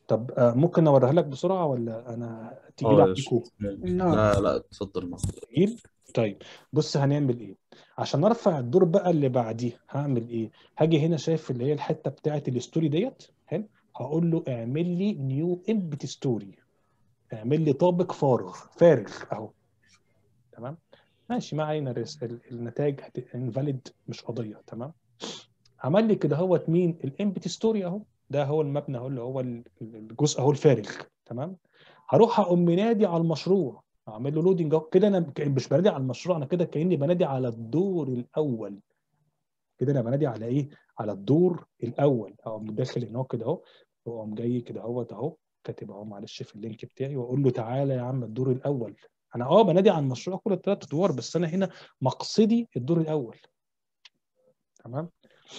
طب ممكن اوريها لك بسرعه ولا انا تقيل اه يا شيخ، عليكم؟ لا. لا لا اتفضل معاك. تقيل. طيب بص هنعمل ايه عشان ارفع الدور بقى اللي بعديه. هعمل ايه؟ هاجي هنا شايف اللي هي الحته بتاعه الستوري ديت حلو. هقول له اعمل لي نيو امبت ستوري، اعمل لي طابق فارغ اهو. تمام ماشي، ما علينا النتائج انفاليد مش قضيه. تمام عمل لي كده هوت مين الامبت ستوري اهو. ده هو المبنى اهو اللي هو الجزء اهو الفارغ. تمام هروح اقوم منادي على المشروع، اعمل له لودنج اهو كده. انا مش بنادي على المشروع، انا كده كاني بنادي على الدور الاول. كده انا بنادي على ايه؟ على الدور الاول. اقوم داخل هنا كده اهو، واقوم جاي كده اهو كاتب اهو معلش في اللينك بتاعي، واقول له تعالى يا عم الدور الاول. انا بنادي على المشروع كل الثلاث ادوار، بس انا هنا مقصدي الدور الاول. تمام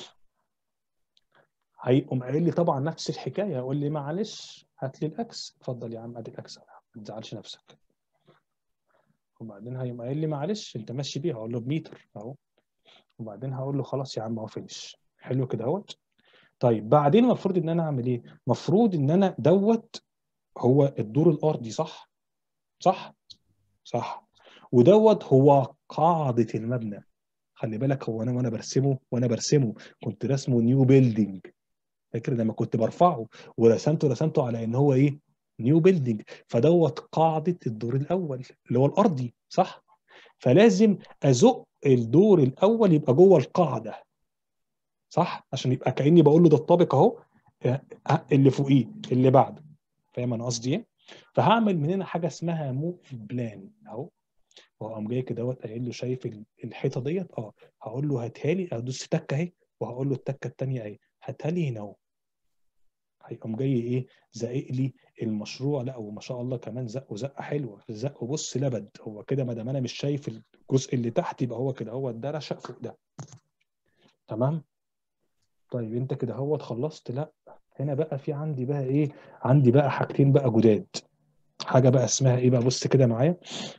هيقوم قايل لي طبعا نفس الحكايه، يقول لي معلش هات لي الاكس. اتفضل يا عم ادي الاكس، ما تزعلش نفسك. وبعدين هيقوم قايل لي معلش انت ماشي بيها، هقول له بمتر اهو. وبعدين هقول له خلاص يا عم اهو فينش. حلو كده اهوت. طيب بعدين المفروض ان انا اعمل ايه؟ المفروض ان انا هو الدور الارضي صح؟ صح؟ صح. ودوت هو قاعده المبنى. خلي بالك هو انا وانا برسمه كنت رسمه نيو بيلدينج. فاكر لما كنت برفعه ورسمته على ان هو ايه؟ نيو بيلدينج. فدوت قاعده الدور الاول اللي هو الارضي صح؟ فلازم ازق الدور الاول يبقى جوه القاعده صح، عشان يبقى كاني بقول له ده الطابق اهو اللي فوقيه اللي بعده. فاهم انا قصدي ايه؟ فهعمل من هنا حاجه اسمها موف بلان اهو. واقوم جاي كده قايل له شايف الحيطه ديت هقول له هاتها لي، ادوس تكه اهي، وهقول له التكه الثانيه اهي هاتها لي هنا اهو. هيقوم جاي ايه؟ زقق لي المشروع. لا وما شاء الله كمان زقه حلوه، الزق بص لبد هو كده. ما دام انا مش شايف الجزء اللي تحت يبقى هو كده هو ده رشق فوق ده. تمام. طيب انت كده هو خلصت؟ لا هنا بقى في عندي بقى ايه؟ عندي بقى حاجتين بقى جداد. حاجه بقى اسمها ايه بقى؟ بص كده معايا.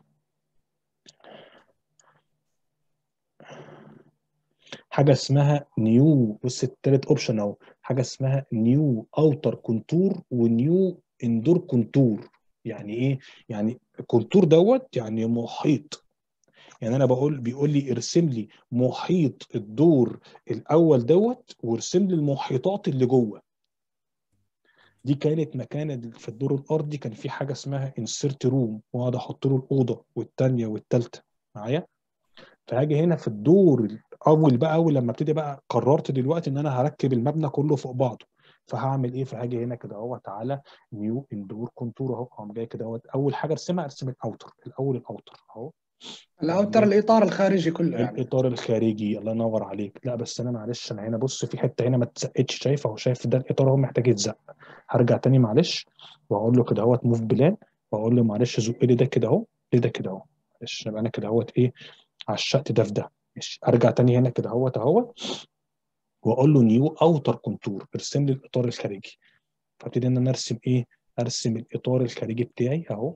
حاجه اسمها نيو، بص التالت اوبشن اهو، حاجه اسمها نيو اوتر كونتور ونيو اندور كونتور. يعني ايه؟ يعني كونتور دوت يعني محيط. يعني انا بيقول لي ارسم لي محيط الدور الاول دوت، وارسم لي المحيطات اللي جوه. دي كانت مكانه في الدور الارضي كان في حاجه اسمها انسيرت روم، واقعد احط له الاوضه والثانيه والثالثه معايا. فهاجي هنا في الدور الاول بقى، اول لما ابتدي بقى قررت دلوقتي ان انا هركب المبنى كله فوق بعضه. فهعمل ايه؟ فهاجي هنا كده اهو تعالى نيو اندور كونتور اهو. اقوم جاي كده اهو اول حاجه ارسم الاوتر الاول، الاوتر اهو. واقوم الاوتر جاي الاطار الخارجي كله يعني. الاطار الخارجي. الله ينور عليك. لا بس انا معلش انا هنا بص في حته هنا ما اتزقتش، شايف اهو، شايف ده الاطار اهو محتاج يتزق. هرجع تاني معلش واقول له كده اهوت موف بلان، واقول له معلش زق لي ده كده اهو، ليه ده كده اهو. معلش يبقى انا كده اهوت ايه؟ عشقت ده في ده. ماشي ارجع تاني هنا كده اهوت واقول له نيو اوتر كونتور، ارسم لي الاطار الخارجي. فابتدي ان انا ارسم ايه؟ ارسم الاطار الخارجي بتاعي اهو.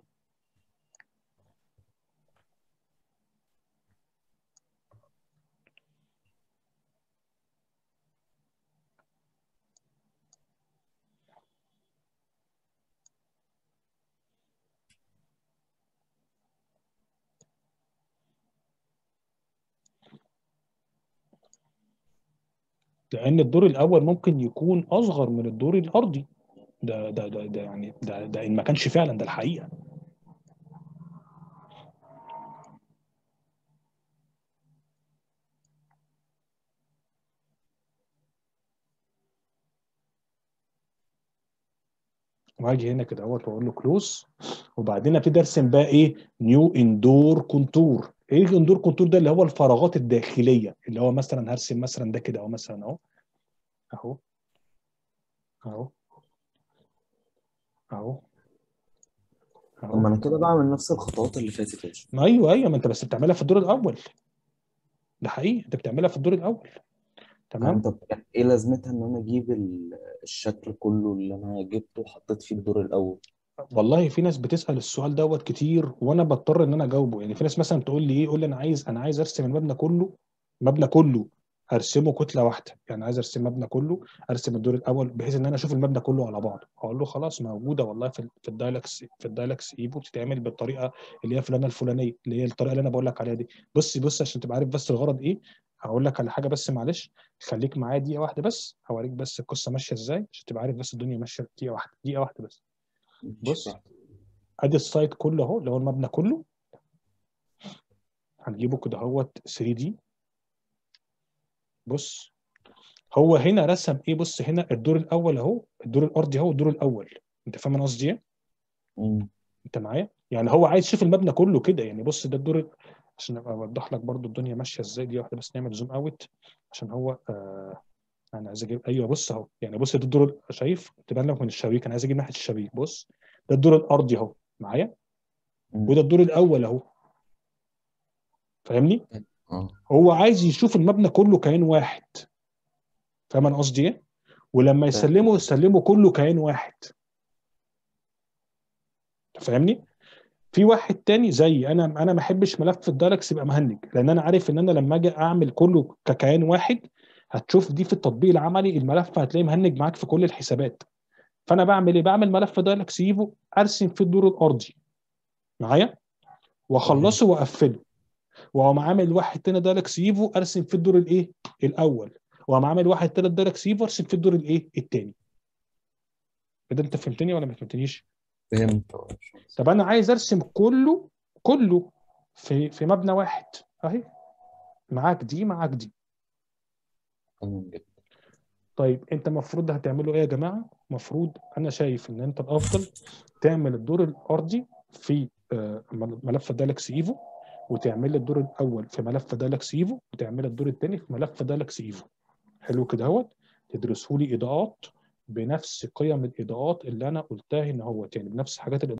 لان الدور الاول ممكن يكون اصغر من الدور الارضي. ده يعني ده ان ما كانش فعلا ده الحقيقه. وهاجي هنا كده اهوت واقول له كلوز. وبعدين ابتدي ارسم بقى ايه؟ نيو اندور كونتور. ايه الاندور كونتور ده؟ اللي هو الفراغات الداخليه، اللي هو مثلا هرسم مثلا ده كده اهو، مثلا اهو اهو اهو اهو طب اهو. ما انا كده بعمل نفس الخطوات اللي فاتت يا باشا. ما ايوه ما انت بس بتعملها في الدور الاول. ده حقيقي انت بتعملها في الدور الاول. يعني تمام. طب ايه لازمتها ان انا اجيب الشكل كله اللي انا جبته وحطيت فيه الدور الاول؟ والله في ناس بتسال السؤال دوت كتير، وانا بضطر ان انا اجاوبه. يعني في ناس مثلا تقول لي ايه؟ يقول لي انا عايز ارسم المبنى كله، مبنى كله ارسمه كتله واحده، يعني عايز ارسم مبنى كله، ارسم الدور الاول بحيث ان انا اشوف المبنى كله على بعضه. اقول له خلاص موجوده والله في الدايلكس ايفو، بتتعمل بالطريقه اللي هي فلانه الفلانيه، اللي هي الطريقه اللي انا بقول لك عليها دي. بص عشان تبقى عارف بس الغرض ايه. هقول لك على حاجه بس معلش، خليك معايا دقيقه واحده بس، هوريك بس القصه ماشيه ازاي عشان تبقى عارف بس الدنيا ماشيه. دقيقه واحده بس. مش بص براحتك. ادي السايت كله اهو، اللي هو المبنى كله. هنجيبه كده اهوت 3 دي. بص هو هنا رسم ايه، بص هنا الدور الاول اهو، الدور الارضي اهو، الدور الاول. انت فاهم انا قصدي ايه؟ انت معايا؟ يعني هو عايز يشوف المبنى كله كده، يعني بص ده عشان ابقى اوضح لك برضو الدنيا ماشيه ازاي. دي واحده بس نعمل زوم اوت عشان هو انا عايز اجيب، ايوه بص اهو، يعني بص ده الدور شايف تبان لك من الشبابيك، انا عايز اجيب ناحيه الشبابيك. بص ده الدور الارضي اهو معايا، وده الدور الاول اهو. فاهمني؟ هو عايز يشوف المبنى كله كيان واحد. فاهم انا قصدي ايه؟ ولما يسلمه كله كيان واحد. فاهمني؟ في واحد تاني زي انا ما احبش ملف الدايلكس يبقى مهنج، لان انا عارف ان انا لما اجي اعمل كله ككيان واحد، هتشوف دي في التطبيق العملي الملف هتلاقيه مهنج معاك في كل الحسابات. فانا بعمل ايه؟ بعمل ملف دايلكس ايفو ارسم في الدور الارضي معايا، واخلصه واقفله، واقوم عامل واحد تاني دايلكس ايفو ارسم في الدور الايه الاول، واقوم عامل واحد تالت دايلكس ايفو ارسم في الدور الايه الثاني. كده انت فهمتني ولا ما فهمتنيش؟ فهمت. طب انا عايز ارسم كله في مبنى واحد اهي، معاك دي معاك دي. تمام جدا. طيب انت المفروض هتعملوا ايه يا جماعه؟ المفروض انا شايف ان انت الافضل تعمل الدور الارضي في ملف دايلكس ايفو، وتعمل لي الدور الاول في ملف دايلكس ايفو، وتعمل الدور الثاني في ملف دايلكس ايفو. حلو كده اهوت. تدرسوا لي اضاءات بنفس قيم الاضاءات اللي انا قلتها ان هو تاني، بنفس حاجات